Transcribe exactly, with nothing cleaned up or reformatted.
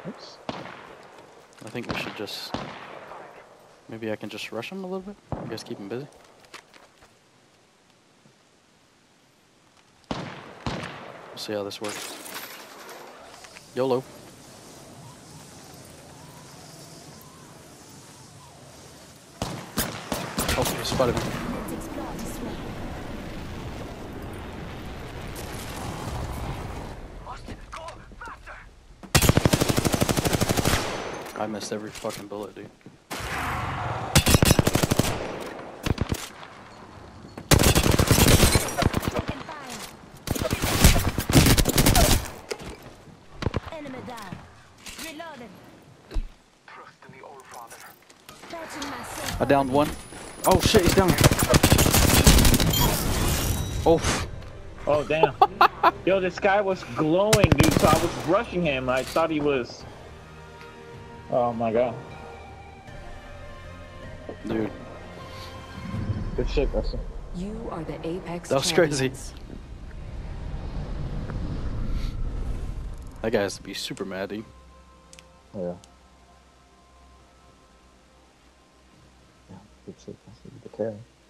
Oops. I think we should just... Maybe I can just rush him a little bit? You guys keep him busy? We'll see how this works. YOLO. Oh, he spotted me. I missed every fucking bullet, dude. Enemy down. Reloaded. I downed one. Oh shit, he's down. Oh. Oh, damn. Yo, this guy was glowing, dude, so I was rushing him. I thought he was... Oh my god. Dude. Good shit, Russell. You are the Apex That was champions. crazy. That guy has to be super mad, dude. Yeah. Yeah, good shit. That's the carry.